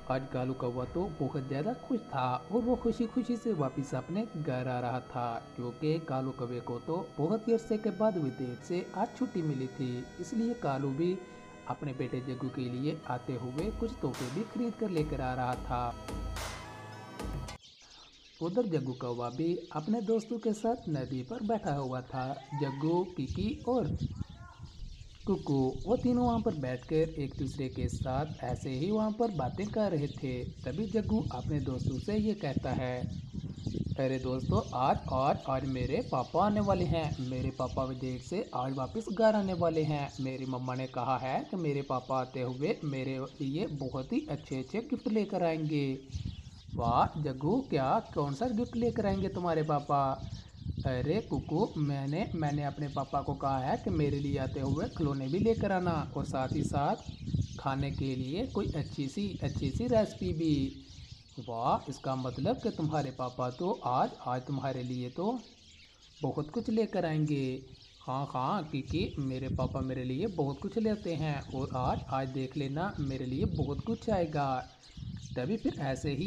आज कालू कौवा तो बहुत ज़्यादा खुश था और वो खुशी खुशी से वापस अपने घर आ रहा था, क्योंकि कालू कौवे को तो बहुत ही अरसे के बाद विदेश से आज छुट्टी मिली थी। इसलिए कालू भी अपने बेटे जग्गू के लिए आते हुए कुछ तोहफे भी खरीद कर लेकर आ रहा था। उधर जग्गू कौवा भी अपने दोस्तों के साथ नदी पर बैठा हुआ था। जग्गू, किकी और कुकू वो तीनों वहाँ पर बैठकर एक दूसरे के साथ ऐसे ही वहाँ पर बातें कर रहे थे। तभी जग्गू अपने दोस्तों से ये कहता है, अरे दोस्तों, आज आज आज मेरे पापा आने वाले हैं। मेरे पापा विदेश से आज वापस घर आने वाले हैं। मेरी मम्मा ने कहा है कि मेरे पापा आते हुए मेरे लिए बहुत ही अच्छे अच्छे गिफ्ट लेकर आएंगे। वाह जग्गू, क्या कौन सा गिफ्ट लेकर आएंगे तुम्हारे पापा? अरे कुकू, मैंने अपने पापा को कहा है कि मेरे लिए आते हुए खिलौने भी लेकर आना और साथ ही साथ खाने के लिए कोई अच्छी सी रेसिपी भी। वाह, इसका मतलब कि तुम्हारे पापा तो आज आज तुम्हारे लिए तो बहुत कुछ लेकर आएंगे। हाँ हाँ क्योंकि मेरे पापा मेरे लिए बहुत कुछ लेते हैं और आज आज देख लेना, मेरे लिए बहुत कुछ आएगा। तभी फिर ऐसे ही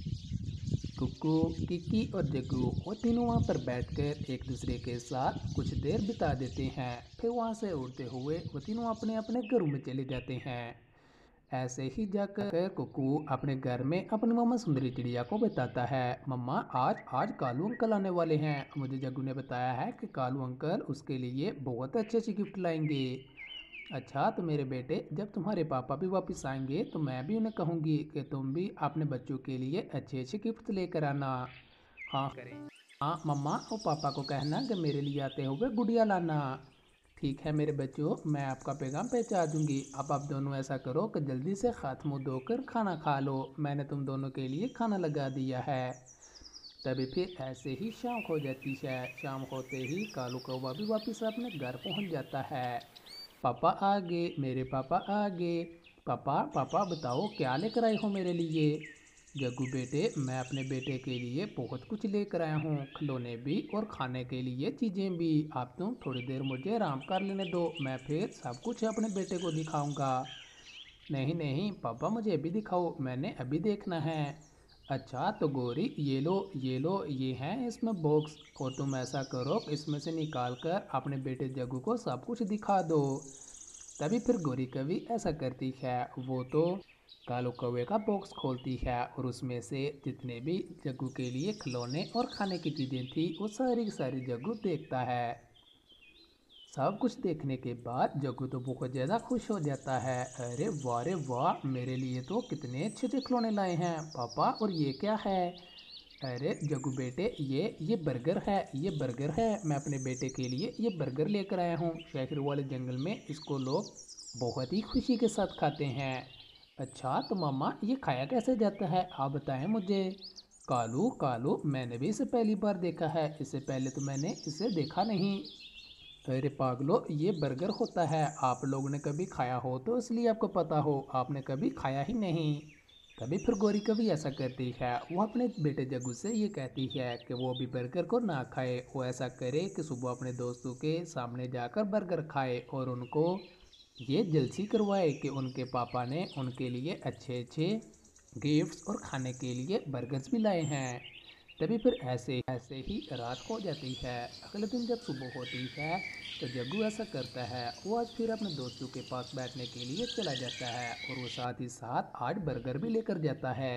कुकू, किकी और जग्गू वो तीनों वहाँ पर बैठकर एक दूसरे के साथ कुछ देर बिता देते हैं। फिर वहाँ से उड़ते हुए वो तीनों अपने अपने घरों में चले जाते हैं। ऐसे ही जाकर कुकू अपने घर में अपनी मम्मा सुंदरी चिड़िया को बताता है, मम्मा आज आज कालू अंकल आने वाले हैं। मुझे जग्गू ने बताया है कि कालू अंकल उसके लिए बहुत अच्छे अच्छे गिफ्ट लाएंगे। अच्छा तो मेरे बेटे, जब तुम्हारे पापा भी वापस आएंगे तो मैं भी उन्हें कहूँगी कि तुम भी अपने बच्चों के लिए अच्छे अच्छे गिफ्ट लेकर आना। हाँ करें। हाँ मम्मा और पापा को कहना कि मेरे लिए आते हुए गुड़िया लाना। ठीक है मेरे बच्चों, मैं आपका पैगाम पहुंचा दूंगी। अब आप दोनों ऐसा करो कि जल्दी से हाथ मुंह धोकर खाना खा लो। मैंने तुम दोनों के लिए खाना लगा दिया है। तभी फिर ऐसे ही शाम हो जाती है। शाम होते ही कालू कौवा भी वापस अपने घर पहुंच जाता है। पापा आ गए, मेरे पापा आ गए। पापा पापा बताओ क्या लेकर आए हो मेरे लिए? जग्गू बेटे, मैं अपने बेटे के लिए बहुत कुछ लेकर आया हूँ, खिलौने भी और खाने के लिए चीज़ें भी। आप तुम थोड़ी देर मुझे आराम कर लेने दो, मैं फिर सब कुछ अपने बेटे को दिखाऊंगा। नहीं नहीं पापा, मुझे अभी दिखाओ, मैंने अभी देखना है। अच्छा तो गोरी, ये लो ये हैं इसमें बॉक्स, और तुम ऐसा करो इसमें से निकाल कर अपने बेटे जग्गू को सब कुछ दिखा दो। तभी फिर गोरी कवि ऐसा करती है। वो तो कालू कौवे का बॉक्स खोलती है और उसमें से जितने भी जग्गू के लिए खिलौने और खाने की चीज़ें थी वो सारी की सारी जग्गू देखता है। सब कुछ देखने के बाद जग्गू तो बहुत ज़्यादा खुश हो जाता है। अरे वाह रे वाह, मेरे लिए तो कितने अच्छे अच्छे खिलौने लाए हैं पापा, और ये क्या है? अरे जग्गू बेटे, ये बर्गर है, ये बर्गर है। मैं अपने बेटे के लिए ये बर्गर लेकर आया हूँ। शहर वाले जंगल में इसको लोग बहुत ही खुशी के साथ खाते हैं। अच्छा तो मामा, ये खाया कैसे जाता है, आप बताएं मुझे। कालू कालू, मैंने भी इसे पहली बार देखा है, इससे पहले तो मैंने इसे देखा नहीं। अरे पागलो, ये बर्गर होता है, आप लोगों ने कभी खाया हो तो इसलिए आपको पता हो, आपने कभी खाया ही नहीं। तभी फिर गौरी कभी ऐसा करती है, वो अपने बेटे जग्गू से ये कहती है कि वो भी बर्गर को ना खाए। वो ऐसा करे कि सुबह अपने दोस्तों के सामने जाकर बर्गर खाए और उनको ये जलसी करवाए कि उनके पापा ने उनके लिए अच्छे अच्छे गिफ्ट्स और खाने के लिए बर्गर्स भी लाए हैं। तभी फिर ऐसे ऐसे ही रात हो जाती है। अगले दिन जब सुबह होती है तो जग्गू ऐसा करता है, वो आज फिर अपने दोस्तों के पास बैठने के लिए चला जाता है और वो साथ ही साथ आज बर्गर भी लेकर जाता है।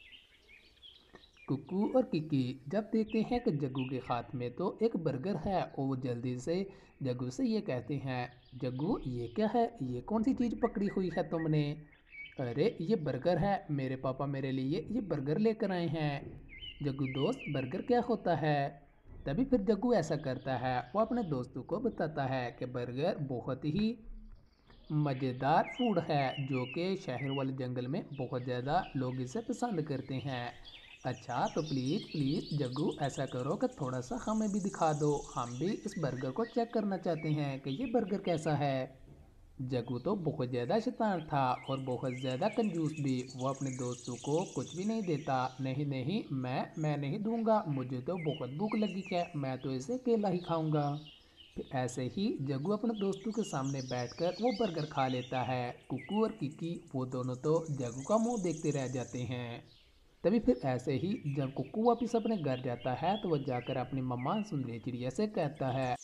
कुकू और किकी जब देखते हैं कि जग्गू के हाथ में तो एक बर्गर है और वो जल्दी से जग्गू से ये कहते हैं, जग्गू ये क्या है, ये कौन सी चीज़ पकड़ी हुई है तुमने? अरे ये बर्गर है, मेरे पापा मेरे लिए ये बर्गर लेकर आए हैं। जग्गू दोस्त, बर्गर क्या होता है? तभी फिर जग्गू ऐसा करता है, वो अपने दोस्तों को बताता है कि बर्गर बहुत ही मज़ेदार फूड है जो कि शहर वाले जंगल में बहुत ज़्यादा लोग इसे पसंद करते हैं। अच्छा तो प्लीज़ प्लीज़ जग्गू, ऐसा करो कि थोड़ा सा हमें भी दिखा दो, हम भी इस बर्गर को चेक करना चाहते हैं कि ये बर्गर कैसा है। जग्गू तो बहुत ज़्यादा शैतान था और बहुत ज़्यादा कंजूस भी। वो अपने दोस्तों को कुछ भी नहीं देता। नहीं नहीं, मैं नहीं दूंगा, मुझे तो बहुत भूख लगी है, मैं तो इसे अकेला ही खाऊंगा। फिर ऐसे ही जग्गू अपने दोस्तों के सामने बैठकर वो बर्गर खा लेता है। कुकू और किकी वो दोनों तो जग्गू का मुंह देखते रह जाते हैं। तभी फिर ऐसे ही जब कुकू वापिस अपने घर जाता है तो वह जाकर अपनी मम्मा सुंदरी चिड़िया से कहता है,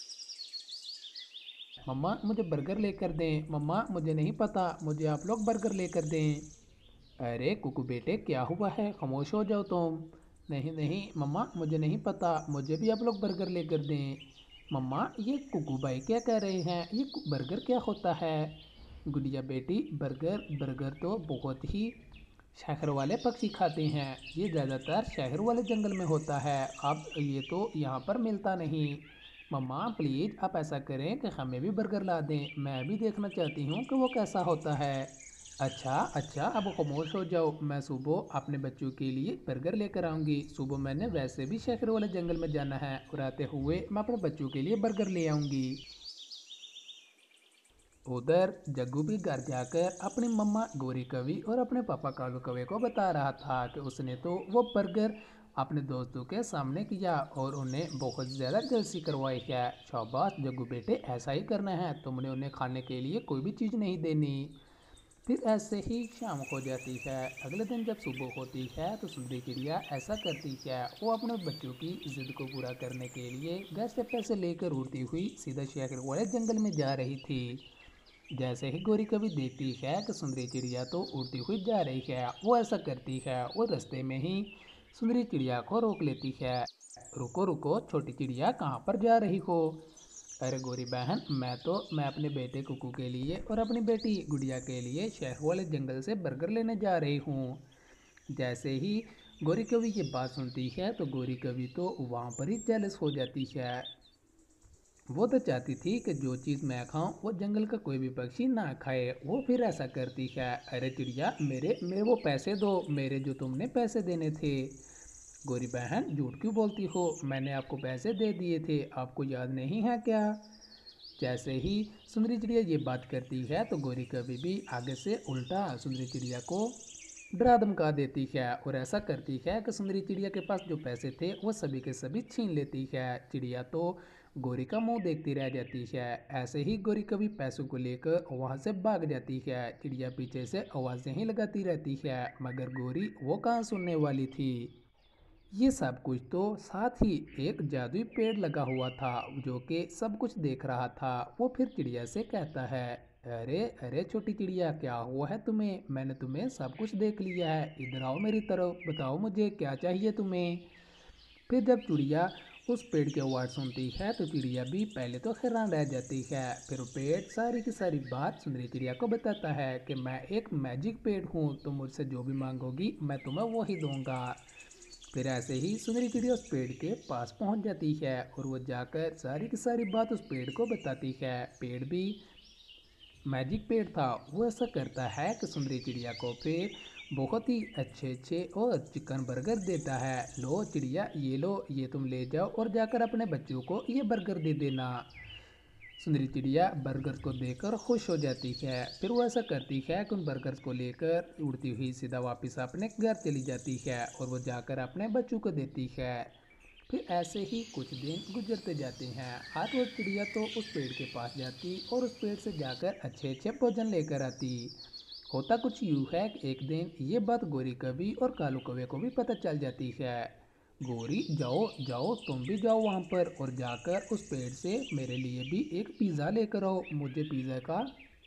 मम्मा मुझे बर्गर लेकर दें, मम्मा मुझे नहीं पता, मुझे आप लोग बर्गर लेकर दें। अरे कुकू बेटे क्या हुआ है, खामोश हो जाओ तुम। नहीं नहीं मम्मा मुझे नहीं पता, मुझे भी आप लोग बर्गर लेकर दें। मम्मा ये कुकू भाई क्या कह रहे हैं, ये बर्गर क्या होता है। गुड़िया बेटी बर्गर बर्गर तो बहुत ही शहर वाले पक्षी खाते हैं, ये ज़्यादातर शहर वाले जंगल में होता है, अब ये तो यहाँ पर मिलता नहीं। मम्मा प्लीज़ आप ऐसा करें कि हमें भी बर्गर ला दें, मैं भी देखना चाहती हूँ कि वो कैसा होता है। अच्छा अच्छा अब खामोश हो जाओ, मैं सुबह अपने बच्चों के लिए बर्गर लेकर आऊँगी। सुबह मैंने वैसे भी शहर वाले जंगल में जाना है और आते हुए मैं अपने बच्चों के लिए बर्गर ले आऊँगी। उधर जग्गू भी घर जाकर अपनी मम्मा गौरी कवि और अपने पापा कालू कवि को बता रहा था कि उसने तो वो बर्गर अपने दोस्तों के सामने किया और उन्हें बहुत ज़्यादा जलसी करवाई है। शाबाश जग्गू बेटे ऐसा ही करना है, तुमने उन्हें खाने के लिए कोई भी चीज़ नहीं देनी। फिर ऐसे ही शाम हो जाती है। अगले दिन जब सुबह होती है तो सुंदरी चिड़िया ऐसा करती है, वो अपने बच्चों की जिद को पूरा करने के लिए घर से पैसे लेकर उड़ती हुई सीधा शहर वाले जंगल में जा रही थी। जैसे ही गोरी कभी देखती है कि सुंदरी चिड़िया तो उड़ती हुई जा रही है, वो ऐसा करती है, वो रास्ते में ही सुंदरी चिड़िया को रोक लेती है। रुको रुको छोटी चिड़िया कहाँ पर जा रही हो। अरे गोरी बहन मैं अपने बेटे कुकू के लिए और अपनी बेटी गुड़िया के लिए शहर वाले जंगल से बर्गर लेने जा रही हूँ। जैसे ही गोरी कवि ये बात सुनती है तो गोरी कवि तो वहाँ पर ही जेलस हो जाती है। वो तो चाहती थी कि जो चीज़ मैं खाऊं वो जंगल का कोई भी पक्षी ना खाए, वो फिर ऐसा करती है। अरे चिड़िया मेरे मेरे वो पैसे दो, मेरे जो तुमने पैसे देने थे। गोरी बहन झूठ क्यों बोलती हो, मैंने आपको पैसे दे दिए थे, आपको याद नहीं है क्या। जैसे ही सुंदरी चिड़िया ये बात करती है तो गोरी कभी भी आगे से उल्टा सुंदरी चिड़िया को डरा धमका देती है और ऐसा करती है कि सुंदरी चिड़िया के पास जो पैसे थे वो सभी के सभी छीन लेती है। चिड़िया तो गोरी का मुंह देखती रह जाती है। ऐसे ही गोरी कभी पैसों को लेकर वहां से भाग जाती है। चिड़िया पीछे से आवाज़ें ही लगाती रहती है, मगर गोरी वो कहाँ सुनने वाली थी। ये सब कुछ तो साथ ही एक जादुई पेड़ लगा हुआ था जो कि सब कुछ देख रहा था। वो फिर चिड़िया से कहता है, अरे अरे छोटी चिड़िया क्या हुआ है तुम्हें, मैंने तुम्हें सब कुछ देख लिया है, इधर आओ मेरी तरफ, बताओ मुझे क्या चाहिए तुम्हें। फिर जब चिड़िया उस पेड़ की आवाज़ सुनती है तो चिड़िया भी पहले तो हैरान रह जाती है, फिर वो पेड़ सारी की सारी बात सुंदरी चिड़िया को बताता है कि मैं एक मैजिक पेड़ हूँ, तुम मुझसे जो भी मांगोगी मैं तुम्हें वो ही दूंगा। फिर ऐसे ही सुंदरी चिड़िया उस पेड़ के पास पहुंच जाती है और वो जाकर सारी की सारी बात उस पेड़ को बताती है। पेड़ भी मैजिक पेड़ था, वो ऐसा करता है कि सुंदरी चिड़िया को फिर बहुत ही अच्छे अच्छे और चिकन बर्गर देता है। लो चिड़िया ये लो, ये तुम ले जाओ और जाकर अपने बच्चों को ये बर्गर दे देना। सुंदरी चिड़िया बर्गर्स को देखकर खुश हो जाती है, फिर वो ऐसा करती है कि उन बर्गर्स को लेकर उड़ती हुई सीधा वापस अपने घर चली जाती है और वो जाकर अपने बच्चों को देती है। फिर ऐसे ही कुछ दिन गुजरते जाते हैं। आज वो चिड़िया तो उस पेड़ के पास जाती और उस पेड़ से जाकर अच्छे अच्छे भोजन लेकर आती। होता कुछ यूँ है कि एक दिन ये बात गोरी कवि और कालू कौवे को भी पता चल जाती है। गोरी जाओ जाओ तुम भी जाओ वहाँ पर और जाकर उस पेड़ से मेरे लिए भी एक पिज़्ज़ा लेकर आओ, मुझे पिज़्ज़ा का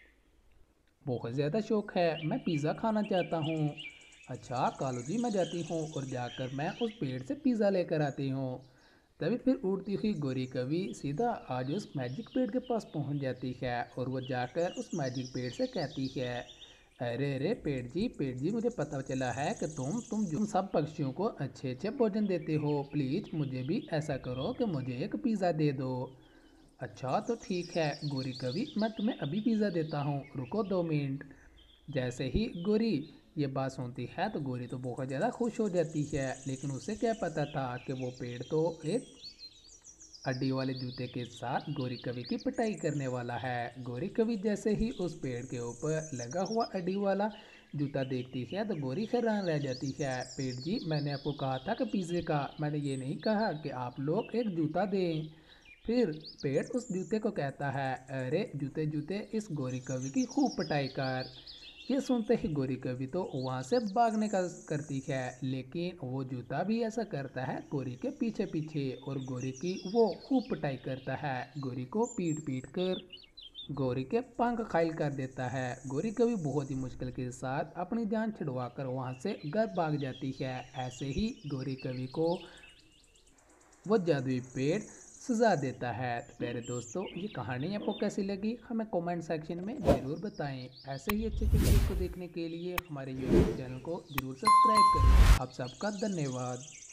बहुत ज़्यादा शौक है, मैं पिज़्ज़ा खाना चाहता हूँ। अच्छा कालू जी मैं जाती हूँ और जाकर मैं उस पेड़ से पिज़्ज़ा लेकर आती हूँ। तभी फिर उड़ती हुई गोरी कवि सीधा आज उस मैजिक पेड़ के पास पहुँच जाती है और वो जाकर उस मैजिक पेड़ से कहती है, अरे अरे पेड़ जी मुझे पता चला है कि तुम जो सब पक्षियों को अच्छे अच्छे भोजन देते हो, प्लीज़ मुझे भी ऐसा करो कि मुझे एक पिज़्ज़ा दे दो। अच्छा तो ठीक है गोरी कवि, मैं तुम्हें अभी पिज़्ज़ा देता हूँ, रुको 2 मिनट। जैसे ही गोरी ये बात सुनती है तो गोरी तो बहुत ज़्यादा खुश हो जाती है, लेकिन उसे क्या पता था कि वो पेड़ तो एक अड्डी वाले जूते के साथ गोरी कवि की पिटाई करने वाला है। गोरी कवि जैसे ही उस पेड़ के ऊपर लगा हुआ अड्डी वाला जूता देखती है तो गोरी हैरान रह जाती है। पेड़ जी मैंने आपको कहा था कि पिज़्ज़े का, मैंने ये नहीं कहा कि आप लोग एक जूता दें। फिर पेड़ उस जूते को कहता है, अरे जूते जूते, इस गोरी कवि की खूब पिटाई कर। ये सुनते ही गोरी कवि तो वहाँ से भागने का करती है, लेकिन वो जूता भी ऐसा करता है गोरी के पीछे पीछे, और गोरी की वो खूब पिटाई करता है। गोरी को पीट पीट कर गोरी के पंख घायल कर देता है। गोरी कभी बहुत ही मुश्किल के साथ अपनी जान छुड़वा कर वहाँ से घर भाग जाती है। ऐसे ही गोरी कवि को वो जादुई पेड़ सजा देता है। तो प्यारे दोस्तों, ये कहानी आपको कैसी लगी हमें कमेंट सेक्शन में ज़रूर बताएं। ऐसे ही अच्छे अच्छे वीडियो को देखने के लिए हमारे यूट्यूब चैनल को ज़रूर सब्सक्राइब करें। आप सबका धन्यवाद।